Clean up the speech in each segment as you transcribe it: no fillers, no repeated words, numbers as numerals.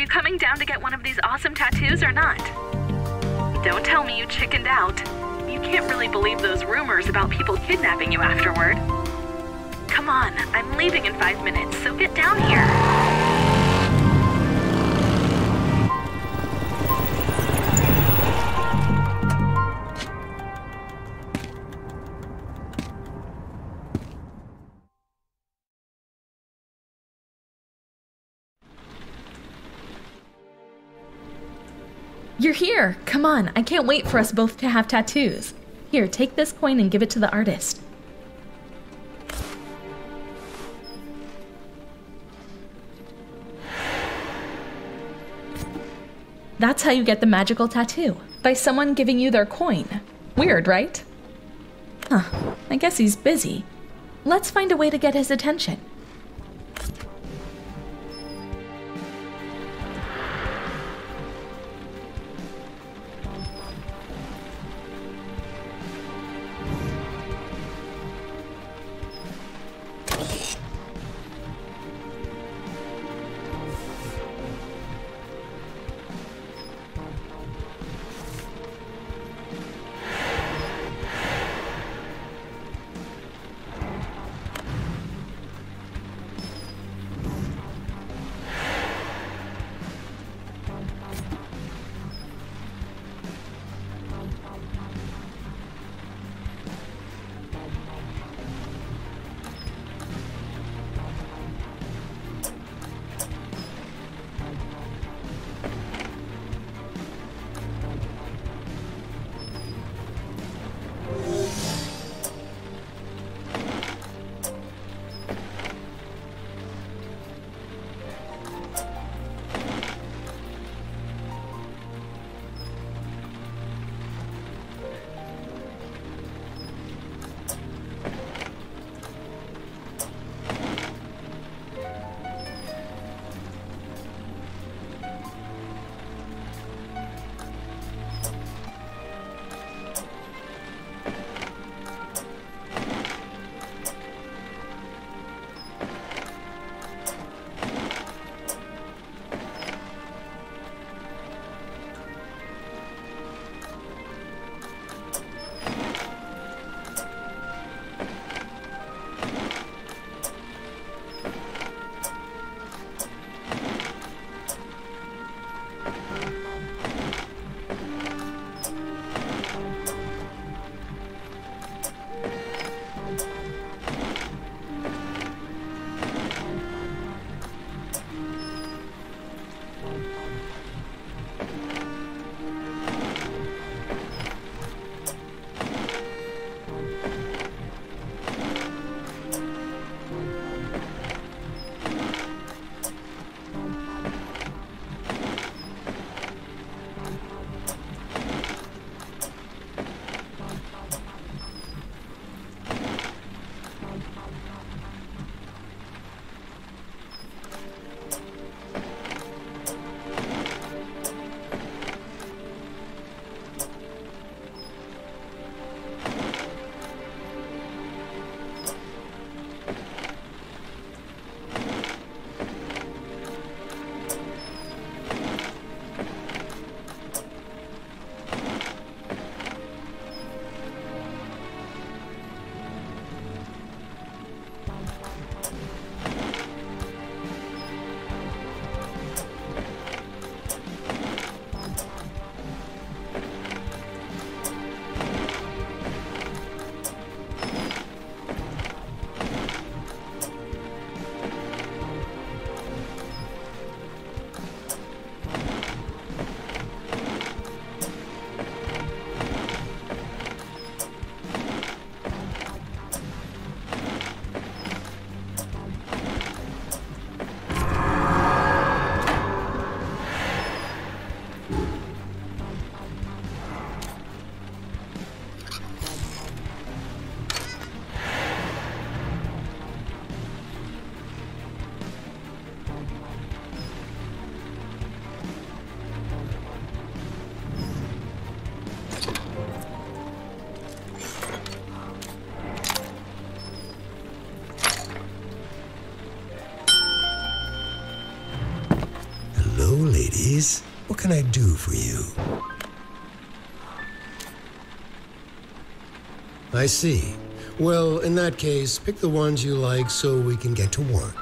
you coming down to get one of these awesome tattoos or not? Don't tell me you chickened out. You can't really believe those rumors about people kidnapping you afterward. Come on, I'm leaving in 5 minutes, so get down here. You're here! Come on, I can't wait for us both to have tattoos. Here, take this coin and give it to the artist. That's how you get the magical tattoo, by someone giving you their coin. Weird, right? Huh, I guess he's busy. Let's find a way to get his attention. What can I do for you? I see. Well, in that case, pick the ones you like so we can get to work.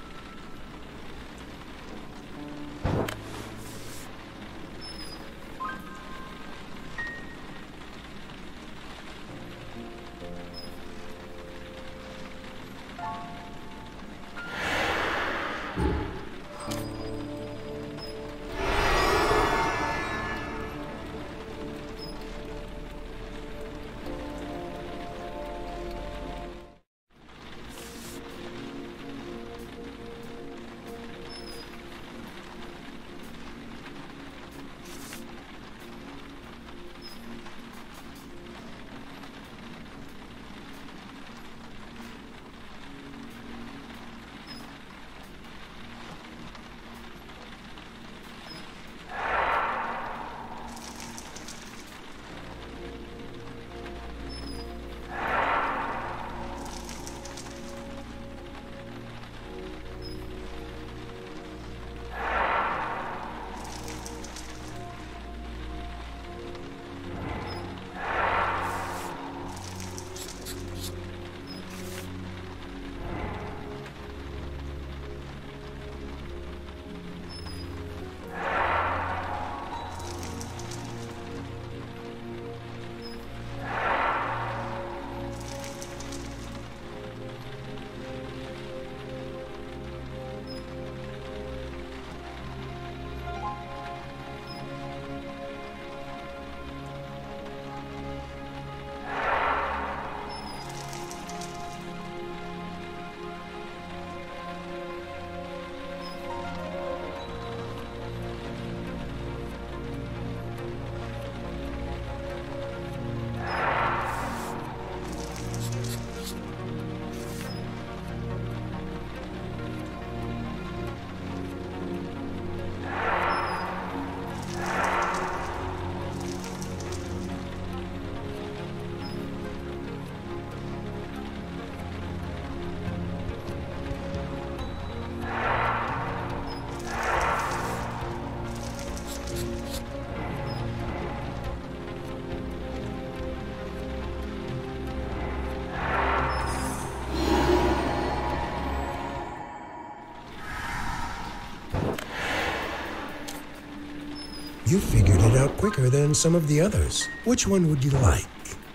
You figured it out quicker than some of the others. Which one would you like?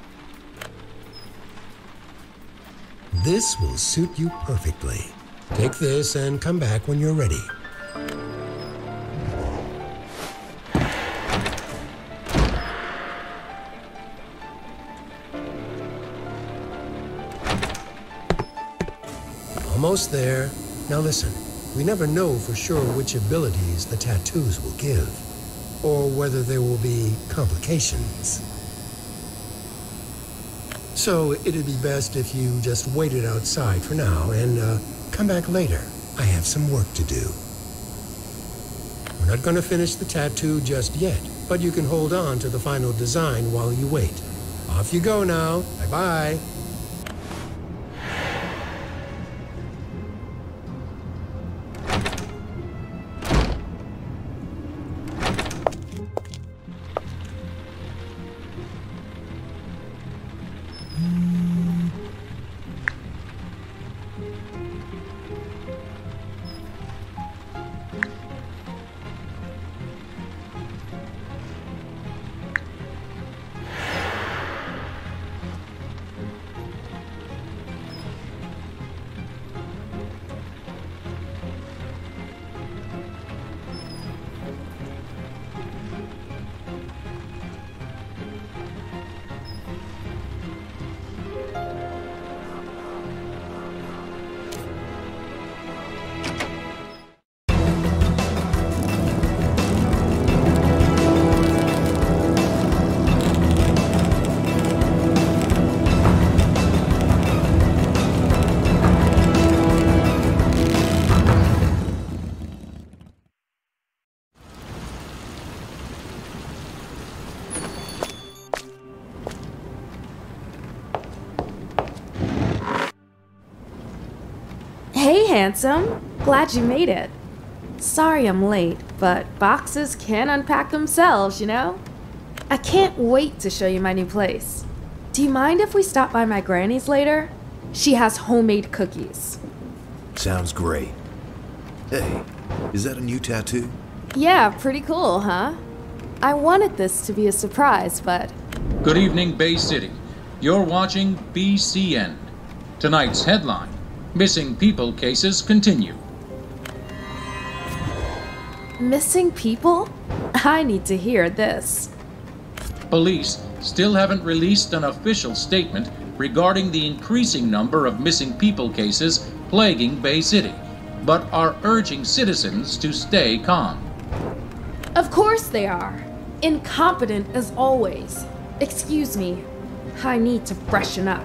This will suit you perfectly. Take this and come back when you're ready. Almost there. Now listen, we never know for sure which abilities the tattoos will give, or whether there will be complications. So it'd be best if you just waited outside for now and come back later. I have some work to do. We're not going to finish the tattoo just yet, but you can hold on to the final design while you wait. Off you go now. Bye-bye. Hey, handsome. Glad you made it. Sorry I'm late. but boxes can unpack themselves, you know? I can't wait to show you my new place. Do you mind if we stop by my granny's later? She has homemade cookies. Sounds great. Hey, is that a new tattoo? Yeah, pretty cool, huh? I wanted this to be a surprise, but... Good evening, Bay City. You're watching BCN. Tonight's headline, Missing People Cases Continue. Missing people? I need to hear this. Police still haven't released an official statement regarding the increasing number of missing people cases plaguing Bay City, but are urging citizens to stay calm. Of course they are. Incompetent as always. Excuse me. I need to freshen up.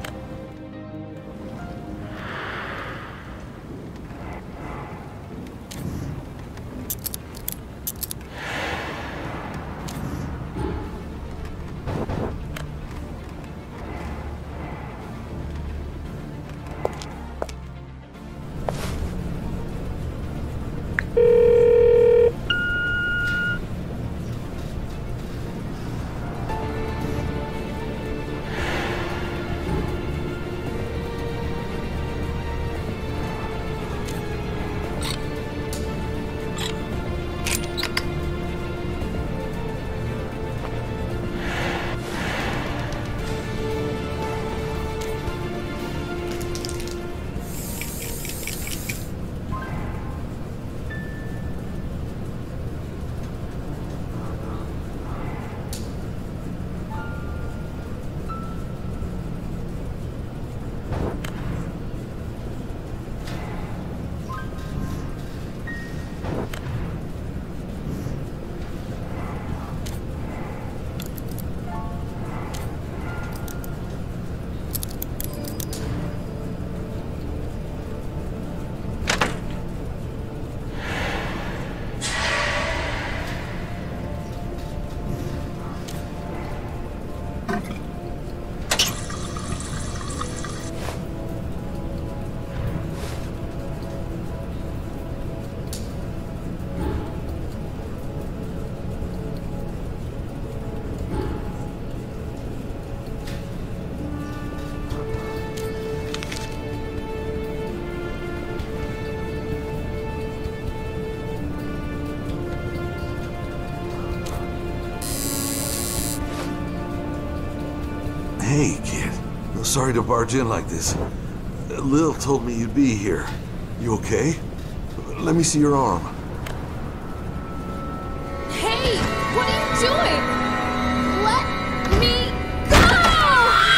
Hey, kid. Sorry to barge in like this. Lil told me you'd be here. You okay? Let me see your arm. Hey! What are you doing? Let me go!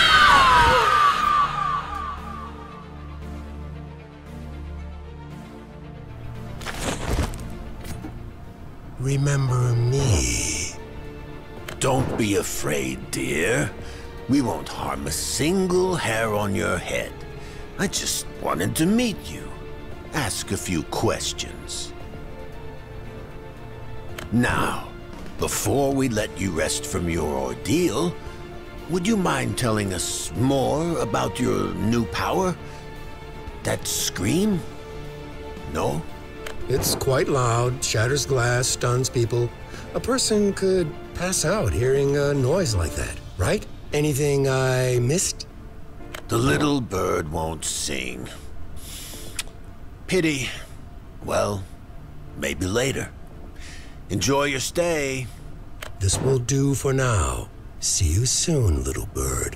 Remember me. Don't be afraid, dear. We won't harm a single hair on your head. I just wanted to meet you. Ask a few questions. Now, before we let you rest from your ordeal, would you mind telling us more about your new power? That scream? No? It's quite loud, shatters glass, stuns people. A person could pass out hearing a noise like that, right? Anything I missed? The little bird won't sing. Pity. Well, maybe later. Enjoy your stay. This will do for now. See you soon, little bird.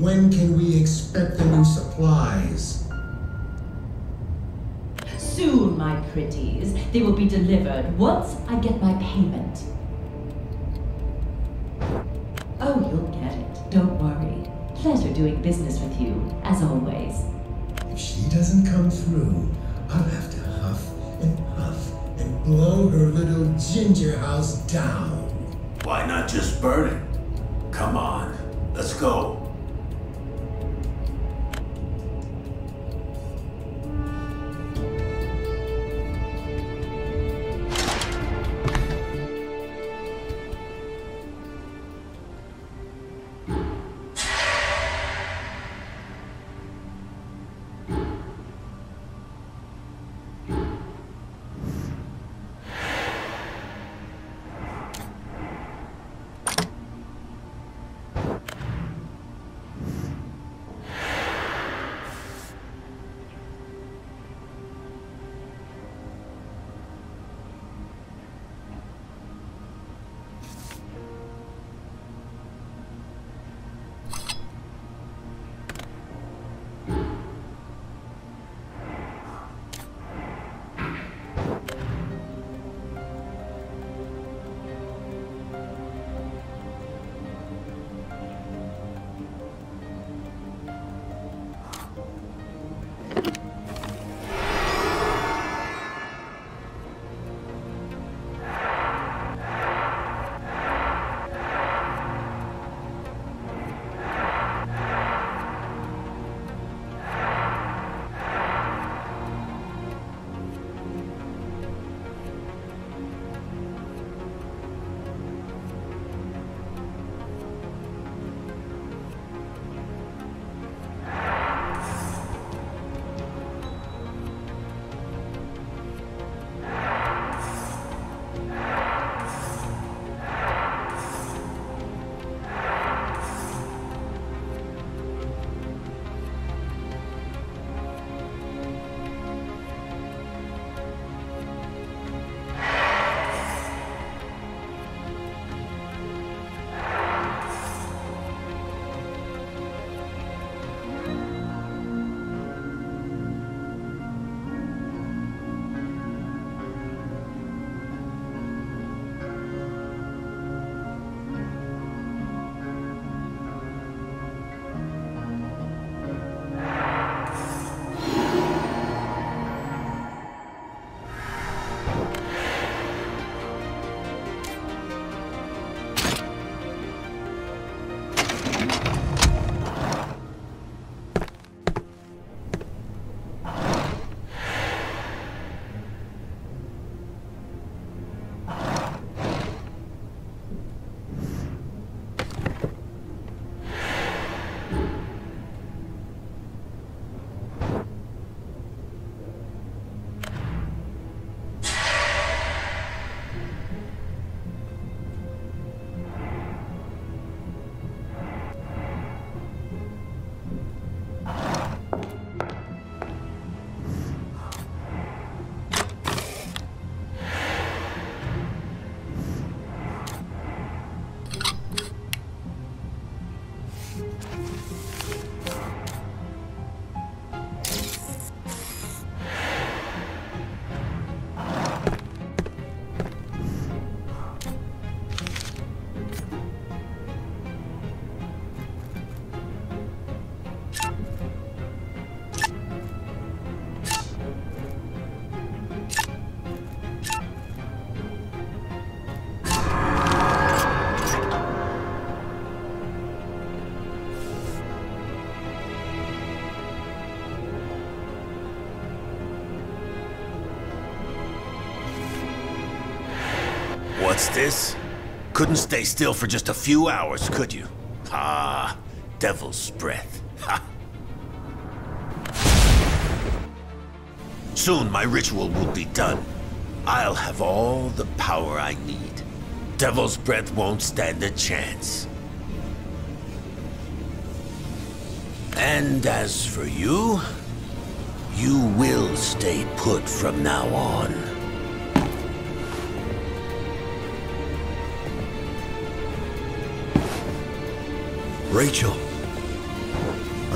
When can we expect the new supplies? Soon, my pretties. They will be delivered once I get my payment. Oh, you'll get it. Don't worry. Pleasure doing business with you, as always. If she doesn't come through, I'll have to huff and puff and blow her little ginger house down. Why not just burn it? Come on, let's go. What's this? Couldn't stay still for just a few hours, could you? Ah, devil's breath. Ha! Soon my ritual will be done. I'll have all the power I need. Devil's breath won't stand a chance. And as for you, you will stay put from now on. Rachel.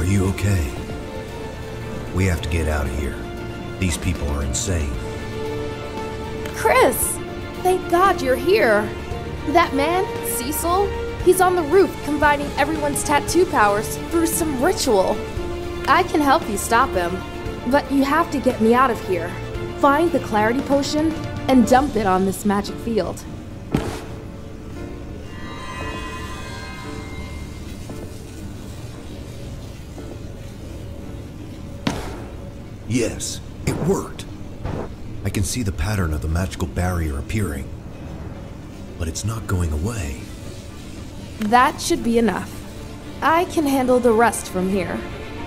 you okay? We have to get out of here. These people are insane. Chris! Thank God you're here. That man, Cecil, he's on the roof combining everyone's tattoo powers through some ritual. I can help you stop him, but you have to get me out of here. Find the clarity potion and dump it on this magic field. Yes, it worked. I can see the pattern of the magical barrier appearing, but it's not going away. That should be enough. I can handle the rest from here.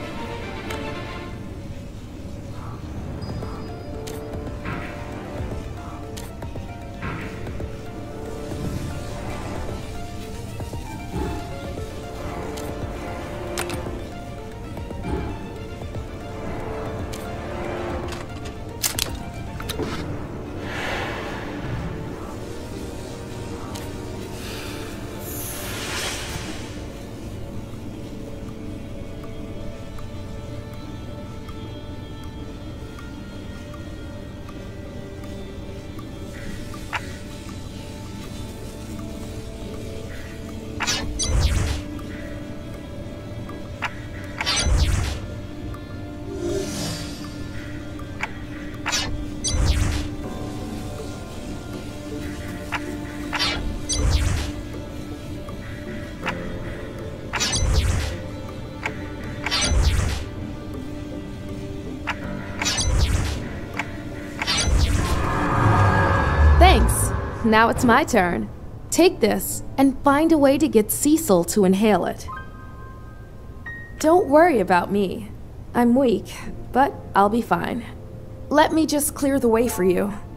Now it's my turn. Take this and find a way to get Cecil to inhale it. Don't worry about me. I'm weak, but I'll be fine. Let me just clear the way for you.